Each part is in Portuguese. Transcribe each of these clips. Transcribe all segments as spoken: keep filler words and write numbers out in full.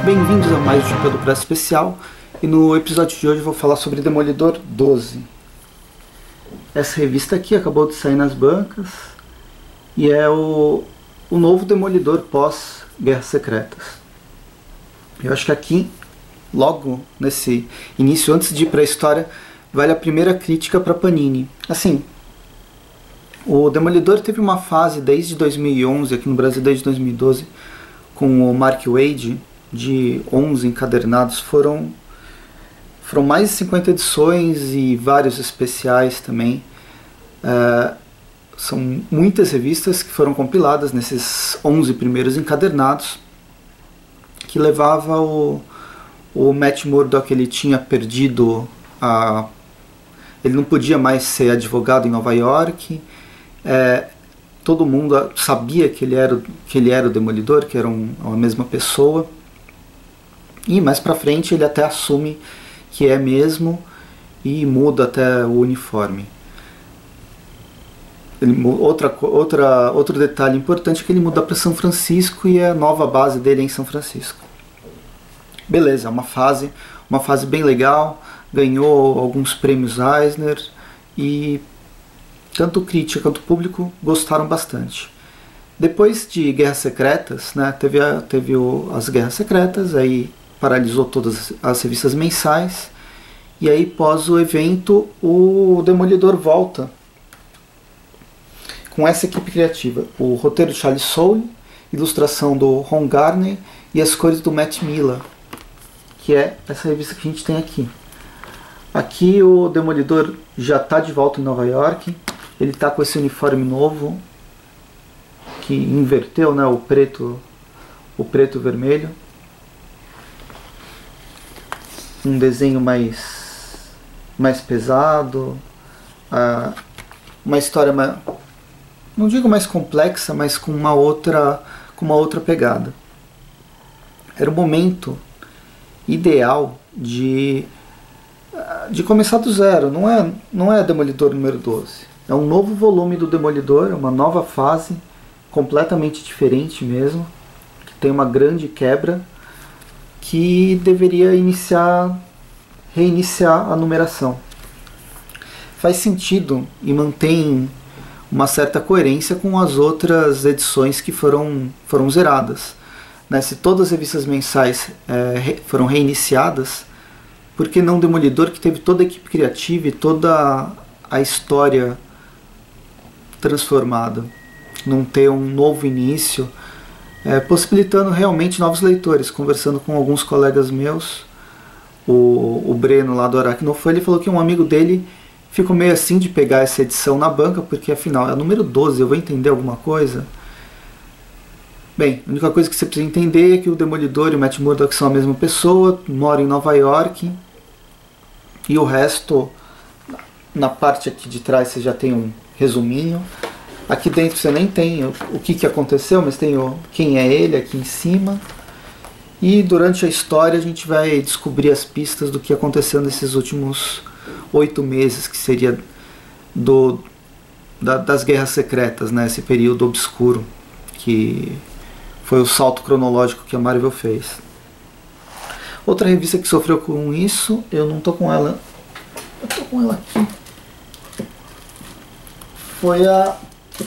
bem-vindos a mais um Chapéu do Press especial, e no episódio de hoje eu vou falar sobre Demolidor doze. Essa revista aqui acabou de sair nas bancas e é o, o novo Demolidor pós-Guerras Secretas. Eu acho que aqui, logo nesse início, antes de ir para a história, vale a primeira crítica para Panini. Assim, o Demolidor teve uma fase desde dois mil e onze, aqui no Brasil desde dois mil e doze, com o Mark Waid, de onze encadernados. Foram, foram mais de cinquenta edições e vários especiais também. Uh, são muitas revistas que foram compiladas nesses onze primeiros encadernados, que levava o, o Matt Murdock. Ele tinha perdido a... ele não podia mais ser advogado em Nova York. É, todo mundo sabia que ele era, que ele era o Demolidor, que era um, a mesma pessoa. E mais pra frente ele até assume que é mesmo e muda até o uniforme. Ele, outra, outra, outro detalhe importante é que ele muda para São Francisco e a nova base dele é em São Francisco. Beleza, uma fase, uma fase bem legal, ganhou alguns prêmios Eisner e tanto crítica quanto público gostaram bastante. Depois de Guerras Secretas, né, teve, a, teve o, as Guerras Secretas, aí paralisou todas as revistas mensais, e aí pós o evento o Demolidor volta com essa equipe criativa: o roteiro de Charles Soule, ilustração do Ron Garney e as cores do Matt Miller, que é essa revista que a gente tem aqui. Aqui o Demolidor já está de volta em Nova York, ele está com esse uniforme novo que inverteu, né, o preto, o preto e o vermelho. Um desenho mais, mais pesado, uh, uma história mais, não digo mais complexa, mas com uma outra, com uma outra pegada. Era o momento ideal de, de começar do zero. Não é, não é Demolidor número doze. É um novo volume do Demolidor, é uma nova fase, completamente diferente mesmo, que tem uma grande quebra, que deveria iniciar, reiniciar a numeração. Faz sentido e mantém uma certa coerência com as outras edições que foram, foram zeradas. Né? Se todas as revistas mensais é, foram reiniciadas, por que não Demolidor, que teve toda a equipe criativa e toda a história transformada, não ter um novo início? É, possibilitando realmente novos leitores. Conversando com alguns colegas meus, o, o Breno lá do Aracnofan, ele falou que um amigo dele ficou meio assim de pegar essa edição na banca, porque afinal é a número doze, eu vou entender alguma coisa? Bem, a única coisa que você precisa entender é que o Demolidor e o Matt Murdock são a mesma pessoa, moram em Nova York, e o resto, na parte aqui de trás você já tem um resuminho. Aqui dentro você nem tem o, o que, que aconteceu, mas tem o quem é ele aqui em cima. E durante a história a gente vai descobrir as pistas do que aconteceu nesses últimos oito meses, que seria do, da, das Guerras Secretas, né? Esse período obscuro que foi o salto cronológico que a Marvel fez. Outra revista que sofreu com isso, eu não tô com ela, eu tô com ela aqui, foi a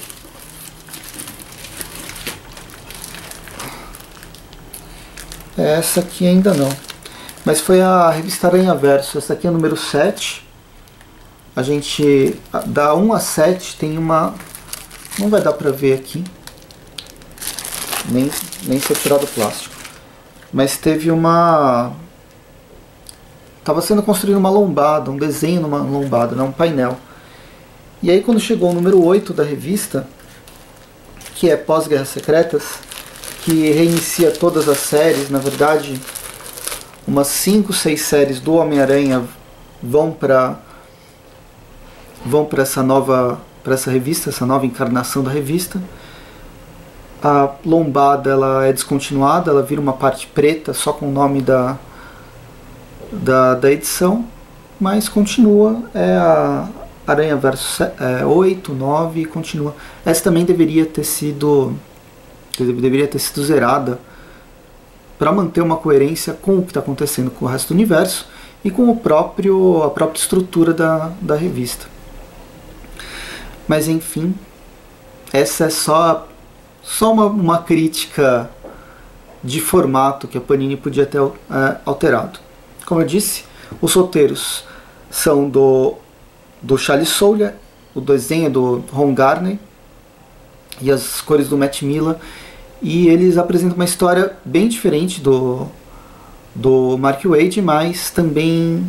essa aqui ainda não, mas foi a revista Aranha Verso. Essa aqui é a número sete. A gente, da um a sete tem uma, não vai dar pra ver aqui, nem, nem se eu tirar do plástico, mas teve uma, estava sendo construída uma lombada, um desenho numa lombada, não um painel. E aí quando chegou o número oito da revista, que é pós-Guerras Secretas, que reinicia todas as séries, na verdade umas cinco, seis séries do Homem-Aranha vão para vão para essa nova, para essa revista, essa nova encarnação da revista. A lombada ela é descontinuada, ela vira uma parte preta só com o nome da, da, da edição, mas continua, é a Aranha Verso é, oito, nove e continua. Essa também deveria ter sido deveria ter sido zerada para manter uma coerência com o que está acontecendo com o resto do universo e com o próprio, a própria estrutura da, da revista. Mas enfim, essa é só, só uma, uma crítica de formato que a Panini podia ter é, alterado. Como eu disse, os roteiros são do, do Charles Soule, o desenho do Ron Garney e as cores do Matt Milla, e eles apresentam uma história bem diferente do, do Mark Waid, mas também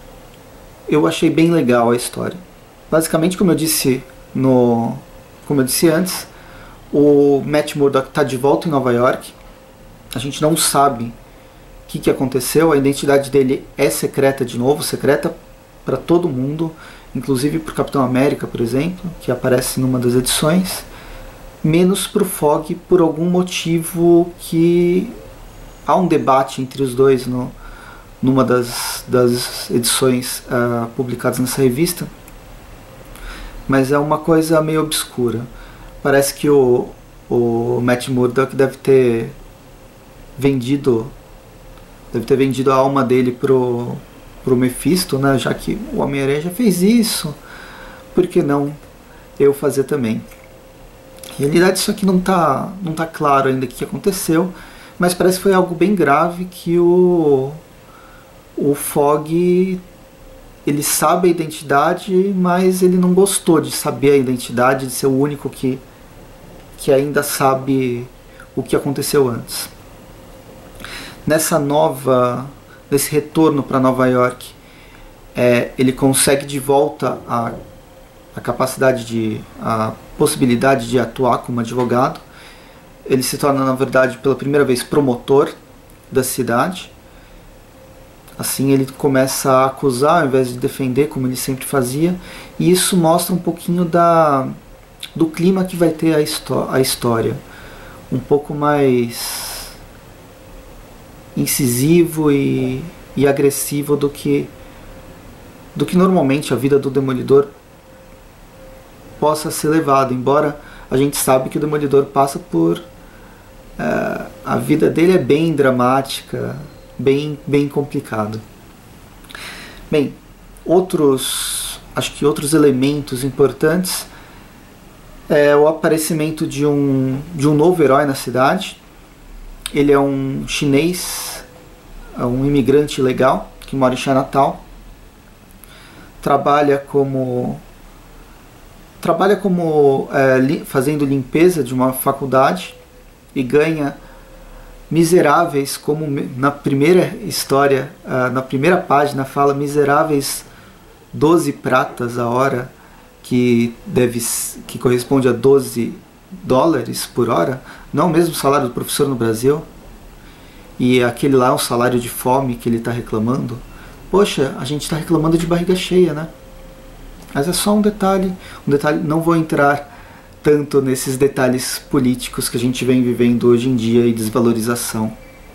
eu achei bem legal a história. Basicamente, como eu disse, no, como eu disse antes, o Matt Murdock está de volta em Nova York. A gente não sabe o que, que aconteceu, a identidade dele é secreta de novo, secreta para todo mundo, inclusive para o Capitão América, por exemplo, que aparece numa das edições, menos para o Fogg, por algum motivo que há um debate entre os dois no, numa das, das edições uh, publicadas nessa revista, mas é uma coisa meio obscura. Parece que o, o Matt Murdock deve ter vendido deve ter vendido a alma dele pro, pro Mephisto, né? Já que o Homem-Aranha já fez isso, por que não eu fazer também? Em realidade isso aqui não tá, não tá claro ainda o que aconteceu, mas parece que foi algo bem grave que o, o Fogg, ele sabe a identidade, mas ele não gostou de saber a identidade, de ser o único que, que ainda sabe o que aconteceu antes. Nessa nova, nesse retorno para Nova York, é, ele consegue de volta a, a capacidade de, a possibilidade de atuar como advogado. Ele se torna, na verdade, pela primeira vez promotor da cidade. Assim ele começa a acusar ao invés de defender, como ele sempre fazia, e isso mostra um pouquinho da, do clima que vai ter a, a história. Um pouco mais incisivo e, e agressivo do que, do que normalmente a vida do Demolidor possa ser levada, embora a gente sabe que o Demolidor passa por... Uh, a vida dele é bem dramática, bem, bem complicado. Bem, outros, acho que outros elementos importantes é o aparecimento de um, de um novo herói na cidade. Ele é um chinês, um imigrante legal que mora em Chinatown. Trabalha como trabalha como é, li, fazendo limpeza de uma faculdade e ganha miseráveis, como na primeira história, uh, na primeira página fala miseráveis doze pratas a hora, que deve que corresponde a doze dólares por hora, não é o mesmo salário do professor no Brasil, e aquele lá é um salário de fome que ele está reclamando. Poxa, a gente está reclamando de barriga cheia, né? Mas é só um detalhe, um detalhe, não vou entrar tanto nesses detalhes políticos que a gente vem vivendo hoje em dia e desvalorização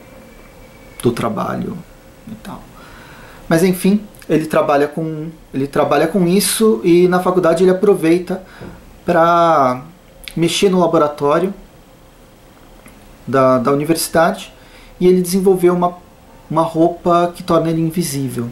do trabalho e tal. Mas enfim, ele trabalha com, ele trabalha com isso, e na faculdade ele aproveita para mexer no laboratório da, da universidade, e ele desenvolveu uma, uma roupa que torna ele invisível.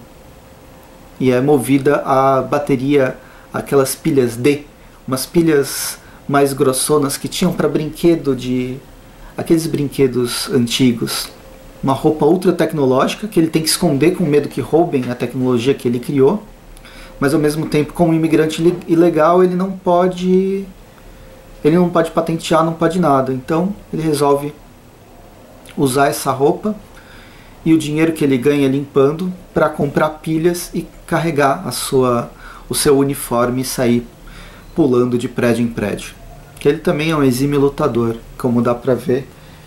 E é movida a bateria, aquelas pilhas D, umas pilhas mais grossonas que tinham para brinquedo de... aqueles brinquedos antigos. Uma roupa ultra tecnológica que ele tem que esconder com medo que roubem a tecnologia que ele criou, mas ao mesmo tempo, como imigrante ilegal, ele não pode ele não pode patentear, não pode nada. Então ele resolve usar essa roupa e o dinheiro que ele ganha limpando para comprar pilhas e carregar a sua, o seu uniforme e sair pulando de prédio em prédio. Que ele também é um exímio lutador, como dá pra ver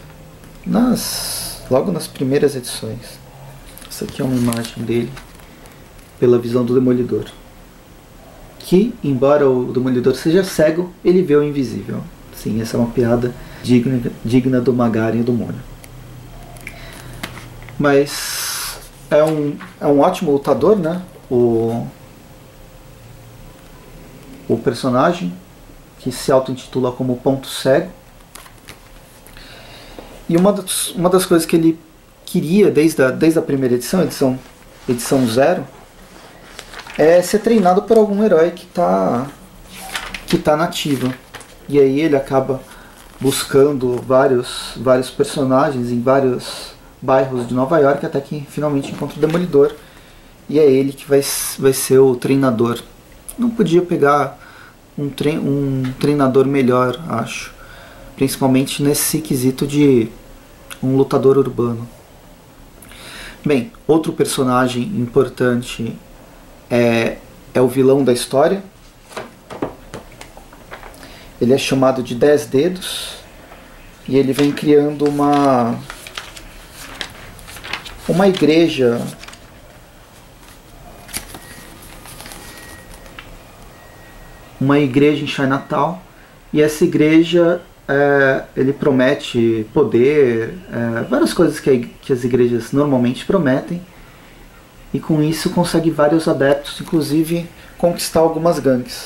nas, logo nas primeiras edições. Essa aqui é uma imagem dele pela visão do Demolidor, que, embora o Demolidor seja cego, ele vê o invisível. Sim, essa é uma piada digna, digna do Magaren e do Mônio. Mas é um, é um ótimo lutador, né? O, o personagem, que se auto-intitula como Ponto Cego. E uma das, uma das coisas que ele, queria, desde a, desde a primeira edição, edição, edição zero, é ser treinado por algum herói que está que tá nativa. E aí ele acaba buscando vários, vários personagens em vários bairros de Nova York, até que finalmente encontra o Demolidor. E é ele que vai, vai ser o treinador. Não podia pegar um, tre um treinador melhor, acho. Principalmente nesse quesito de um lutador urbano. Bem, outro personagem importante é, é o vilão da história. Ele é chamado de Dez Dedos e ele vem criando uma uma igreja uma igreja em Chinatown, e essa igreja é, ele promete poder, é, várias coisas que, a, que as igrejas normalmente prometem, e com isso consegue vários adeptos, inclusive conquistar algumas gangues.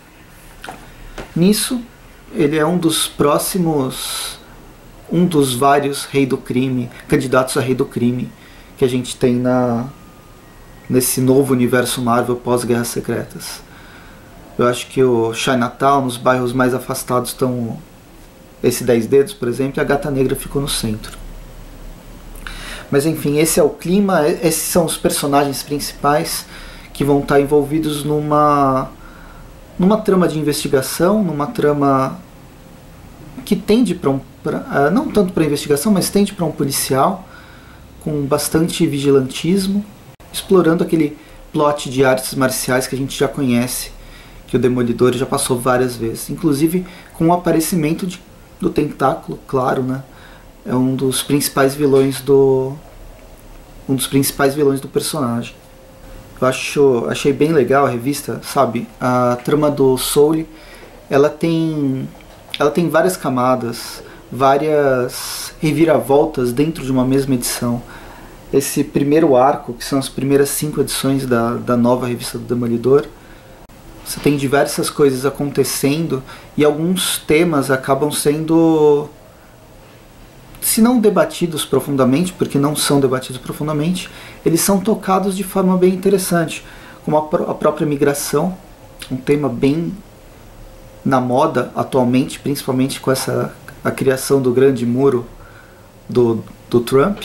Nisso, ele é um dos próximos, um dos vários rei do crime, candidatos a rei do crime, que a gente tem na, nesse novo universo Marvel pós-Guerras Secretas. Eu acho que o Chinatown, nos bairros mais afastados, estão esse Dez Dedos, por exemplo, e a Gata Negra ficou no centro. Mas enfim, esse é o clima, esses são os personagens principais que vão estar envolvidos numa... numa trama de investigação, numa trama que tende para um, pra, não tanto para investigação, mas tende para um policial com bastante vigilantismo, explorando aquele plot de artes marciais que a gente já conhece, que o Demolidor já passou várias vezes, inclusive com o aparecimento de, do Tentáculo, claro, né? É um dos principais vilões do um dos principais vilões do personagem. Eu acho, achei bem legal a revista, sabe? A trama do Soule, ela tem, ela tem várias camadas, várias reviravoltas dentro de uma mesma edição. Esse primeiro arco, que são as primeiras cinco edições da, da nova revista do Demolidor, você tem diversas coisas acontecendo e alguns temas acabam sendo, se não debatidos profundamente, porque não são debatidos profundamente, eles são tocados de forma bem interessante, como a, pr a própria migração, um tema bem na moda atualmente, principalmente com essa, a criação do grande muro do, do Trump,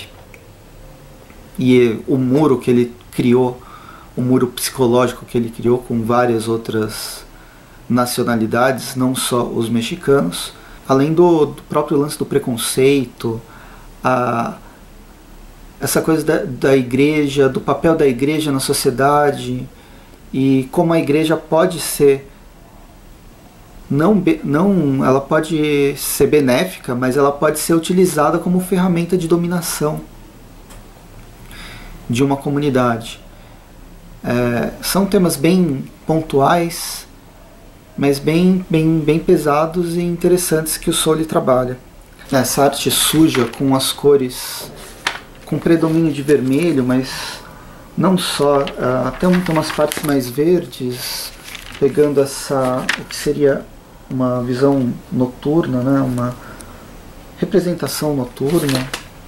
e o muro que ele criou, o muro psicológico que ele criou com várias outras nacionalidades, não só os mexicanos, além do, do próprio lance do preconceito, a, essa coisa da, da igreja, do papel da igreja na sociedade, e como a igreja pode ser, não, não, ela pode ser benéfica, mas ela pode ser utilizada como ferramenta de dominação de uma comunidade. É, são temas bem pontuais, mas bem, bem, bem pesados e interessantes que o Soule trabalha. Essa arte suja, com as cores, com predomínio de vermelho, mas não só, uh, até um, tem umas partes mais verdes, pegando essa, o que seria uma visão noturna, né, uma representação noturna.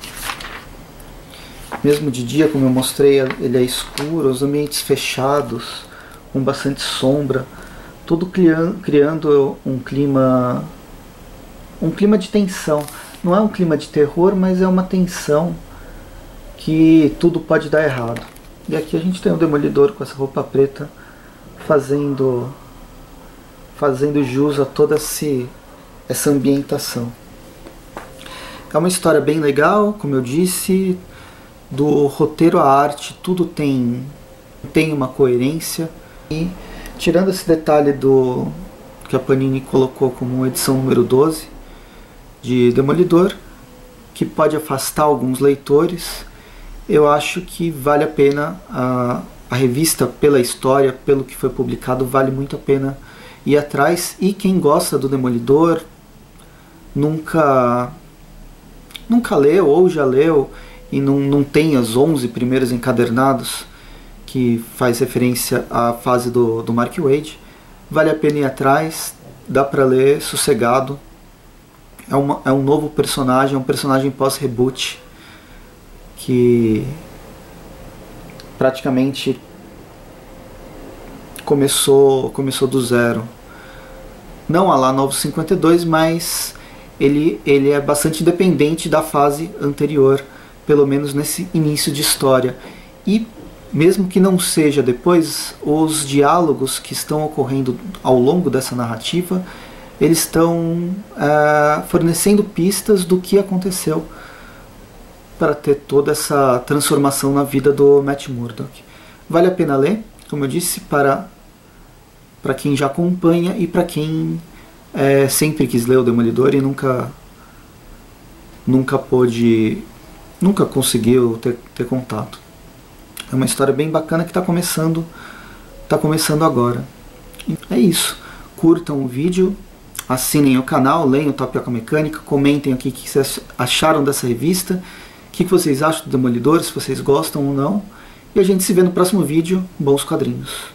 Mesmo de dia, como eu mostrei, ele é escuro, os ambientes fechados, com bastante sombra, tudo criando, criando um clima, um clima de tensão. Não é um clima de terror, mas é uma tensão que tudo pode dar errado. E aqui a gente tem o Demolidor com essa roupa preta fazendo, fazendo jus a toda esse, essa ambientação. É uma história bem legal, como eu disse. Do roteiro à arte, tudo tem, tem uma coerência. E tirando esse detalhe do que a Panini colocou como edição número doze de Demolidor, que pode afastar alguns leitores, eu acho que vale a pena, a, a revista, pela história, pelo que foi publicado, vale muito a pena ir atrás. E quem gosta do Demolidor, nunca, nunca leu ou já leu, e não, não tem os onze primeiros encadernados, que faz referência à fase do, do Mark Waid, vale a pena ir atrás, dá pra ler sossegado. É, uma, é um novo personagem, é um personagem pós-reboot, que praticamente começou, começou do zero. Não a lá Novos cinquenta e dois, mas ele, ele é bastante independente da fase anterior, pelo menos nesse início de história. E mesmo que não seja depois, os diálogos que estão ocorrendo ao longo dessa narrativa, eles estão é, fornecendo pistas do que aconteceu para ter toda essa transformação na vida do Matt Murdock. Vale a pena ler, como eu disse, para, para quem já acompanha e para quem é, sempre quis ler o Demolidor e nunca, nunca pôde, nunca conseguiu ter, ter contato. É uma história bem bacana que está começando, tá começando agora. É isso. Curtam o vídeo, assinem o canal, leiam o Tapioca Mecânica, comentem o que vocês acharam dessa revista, o que vocês acham do Demolidor, se vocês gostam ou não. E a gente se vê no próximo vídeo. Bons quadrinhos.